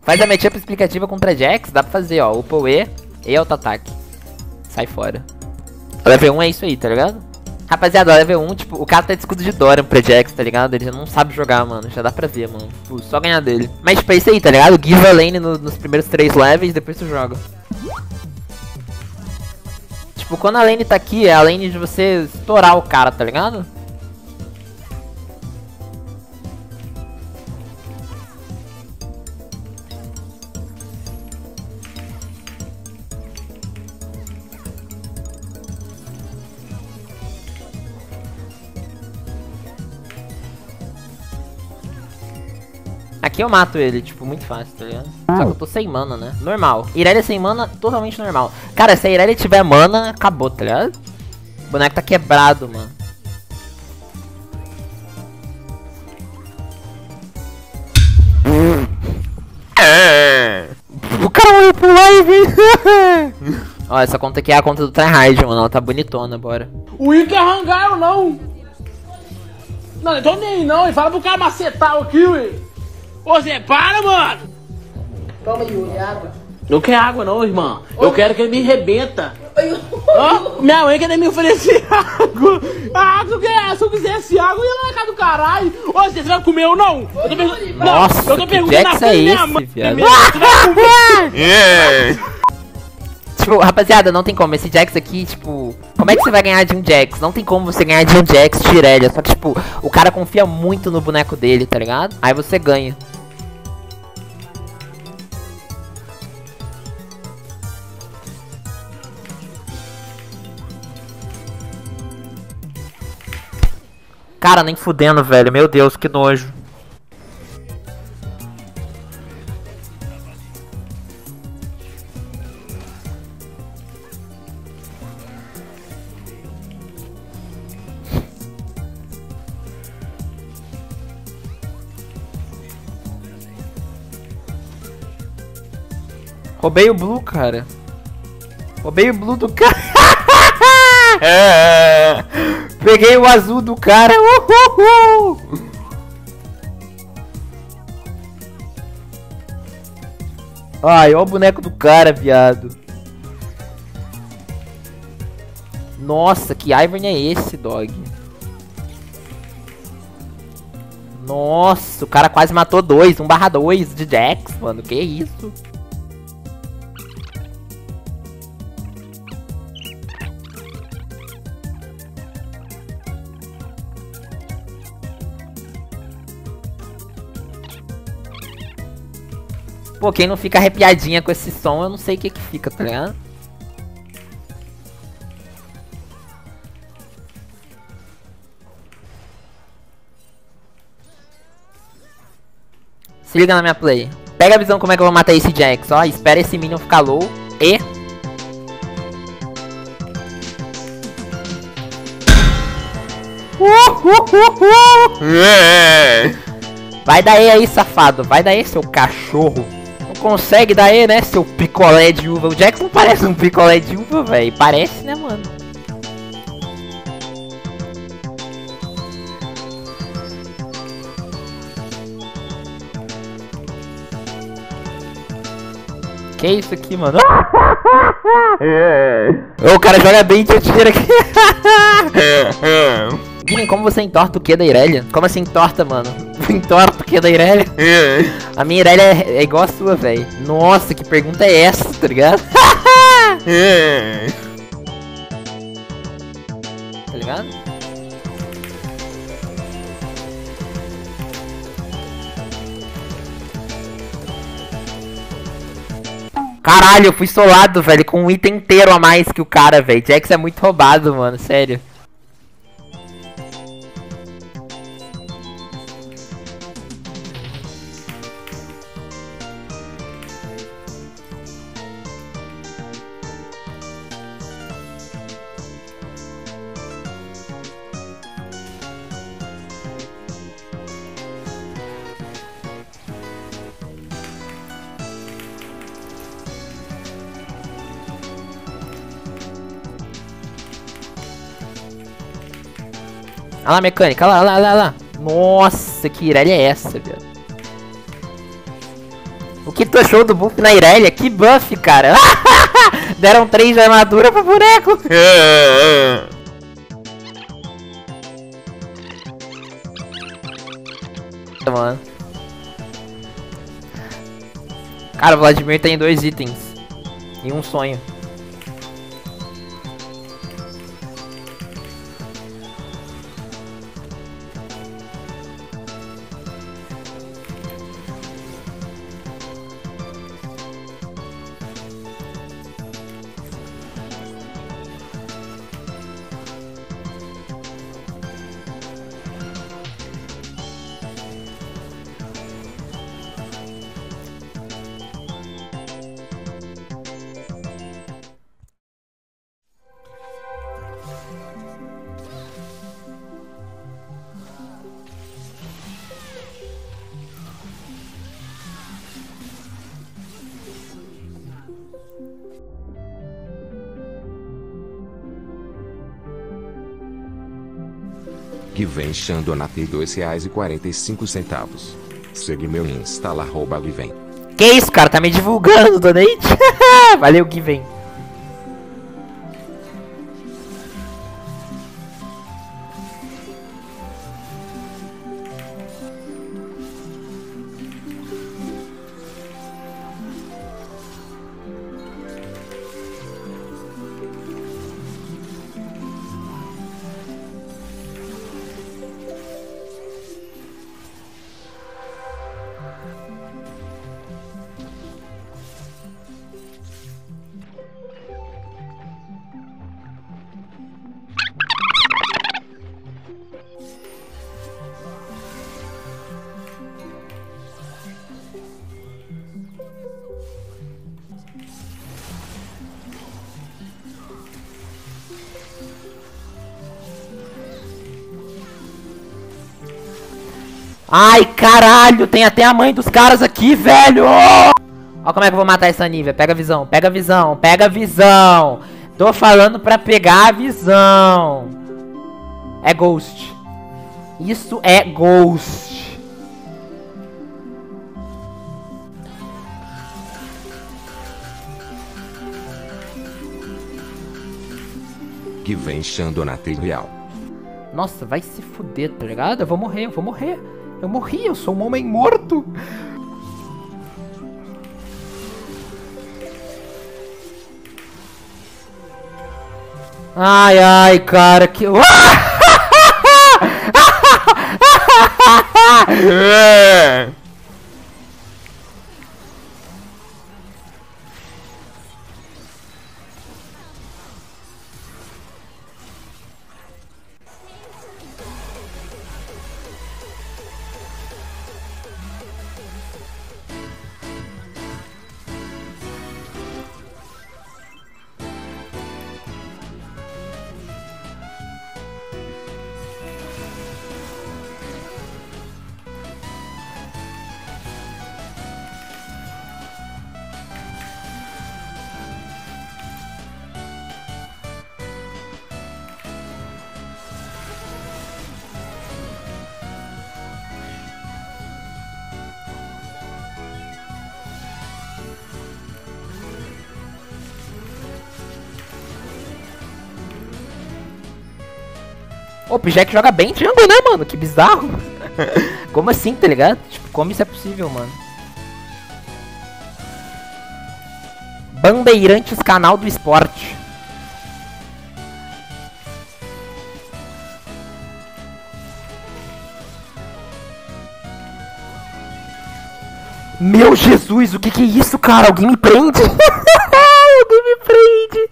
Faz a matchup explicativa contra Jax, dá pra fazer, ó. Upa o E auto-ataque. Sai fora. Level 1 é isso aí, tá ligado? Rapaziada, level 1, tipo, o cara tá de escudo de Doran pra Jax, tá ligado? Ele já não sabe jogar, mano. Já dá pra ver, mano. Tipo, só ganhar dele. Mas, tipo, é isso aí, tá ligado? Give a lane nos primeiros 3 levels, depois tu joga. Tipo, quando a lane tá aqui, é a lane de você estourar o cara, tá ligado? Aqui eu mato ele, tipo, muito fácil, tá ligado? Só que eu tô sem mana, né? Normal. Irelia sem mana, totalmente normal. Cara, se a Irelia tiver mana, acabou, tá ligado? O boneco tá quebrado, mano. O cara olhou pro live. Ó, essa conta aqui é a conta do tryhard, mano. Ela tá bonitona, bora. O Will quer rangar ou não? Não, não tô nem aí não. Ele fala pro cara macetar aqui, Will. Ô, Zé, para, mano! Toma aí, Yuri, água. Não quer água não, irmão. Eu quero que ele me rebenta. Oh, minha mãe quer me oferecer água. Ah, se eu quisesse água, eu ia lá na casa do caralho. Ô, você vai comer ou não? Eu tô perguntando. Nossa, eu tô perguntando na frente da minha mãe. Você vai comer? Tipo, rapaziada, não tem como. Esse Jax aqui, tipo... Como é que você vai ganhar de um Jax? Não tem como você ganhar de um Jax de Irelia. Só que, tipo, o cara confia muito no boneco dele, tá ligado? Aí você ganha. Cara, nem fudendo, velho. Meu Deus, que nojo. Roubei o blue, cara. Roubei o blue do cara. Peguei o azul do cara. Ai, ó o boneco do cara, viado. Nossa, que Ivern é esse, dog? Nossa, o cara quase matou 1/2 de Jax, mano. Que isso? Pô, quem não fica arrepiadinha com esse som, eu não sei o que fica, tá ligado? Se liga na minha play. Pega a visão como é que eu vou matar esse Jax, ó. Espera esse minion ficar low e... Vai dar E aí, safado. Vai dar E, seu cachorro. Não consegue dar E, né, seu picolé de uva. O Jax não parece um picolé de uva, velho. Parece, né, mano? Que isso aqui, mano? O cara joga bem de tiro aqui. Guilherme, como você entorta o que da Irelia? Como assim entorta, mano? Entorta o que da Irelia? A minha Irelia é igual a sua, velho. Nossa, que pergunta é essa, tá ligado? Tá ligado? Caralho, eu fui solado, velho, com um item inteiro a mais que o cara, velho. Jax é muito roubado, mano, sério. Olha lá a mecânica, olha lá, olha lá, olha lá. Nossa, que Irelia é essa, velho? O que tu achou do buff na Irelia? Que buff, cara. Deram 3 de armadura pro boneco. Mano. Cara, o Vladimir tem 2 itens e um sonho. Que vem Xandonate R$2,45. Segue meu Insta lá, @Guivem. Que isso, cara? Tá me divulgando, donate? Valeu, Guivem. Ai, caralho, tem até a mãe dos caras aqui, velho! Ó como é que eu vou matar essa Nívea. Pega a visão, pega a visão, pega a visão. Tô falando pra pegar a visão. É Ghost. Isso é Ghost. Que vem Xandonate real. Nossa, vai se fuder, tá ligado? Eu vou morrer, eu vou morrer. Eu morri, eu sou um homem morto. Ai, ai, cara, que... O Jack joga bem jungle, né, mano? Que bizarro. Como assim, tá ligado? Tipo, como isso é possível, mano? Bandeirantes Canal do Esporte. Meu Jesus, o que é isso, cara? Alguém me prende? Alguém me prende.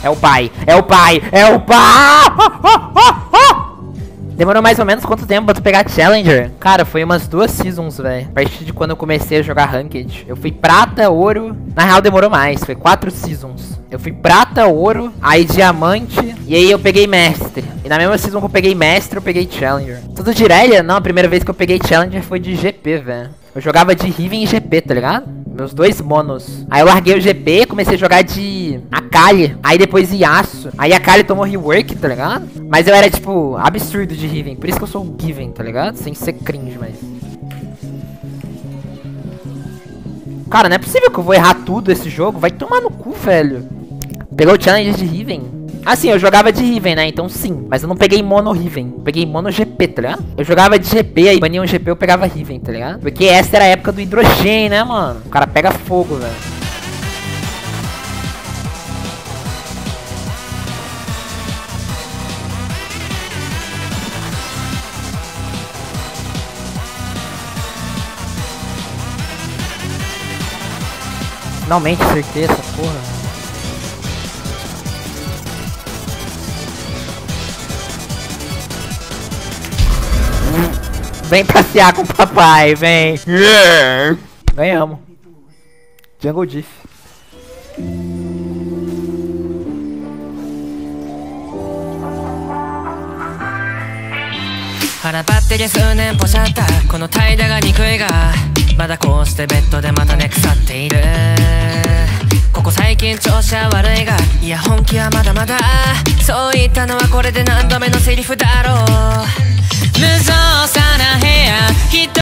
É o pai, é o pai, é o pai! Demorou mais ou menos quanto tempo pra tu pegar Challenger? Cara, foi umas 2 seasons, velho. A partir de quando eu comecei a jogar Ranked. Eu fui prata, ouro. Na real demorou mais, foi 4 seasons. Eu fui prata, ouro, aí diamante. E aí eu peguei mestre. E na mesma season que eu peguei mestre, eu peguei Challenger. Tudo de Irelia? Não, a primeira vez que eu peguei Challenger foi de GP, velho. Eu jogava de Riven e GP, tá ligado? Meus 2 monos. Aí eu larguei o GP, comecei a jogar de Akali. Aí depois Yasuo. Aí a Akali tomou rework, tá ligado? Mas eu era, tipo, absurdo de Riven. Por isso que eu sou o Given, tá ligado? Sem ser cringe, mas... Cara, não é possível que eu vou errar tudo esse jogo. Vai tomar no cu, velho. Pegou o challenge de Riven. Ah, sim, eu jogava de Riven, né? Então sim. Mas eu não peguei mono Riven. Eu peguei mono GP, tá ligado? Eu jogava de GP, aí baniam GP, eu pegava Riven, tá ligado? Porque essa era a época do hidrogênio, né, mano? O cara pega fogo, velho. Finalmente acertei essa porra. Vem passear com o papai, vem. Ganhamos. Jungle Diff. 腹ばってりゃ数年ポシャったこの怠惰が憎いがまだこうしてベッドでまたね腐っているここ最近調子は悪いがいや本気はまだまだそう言ったのはこれで何度目のセリフだろう無造作な部屋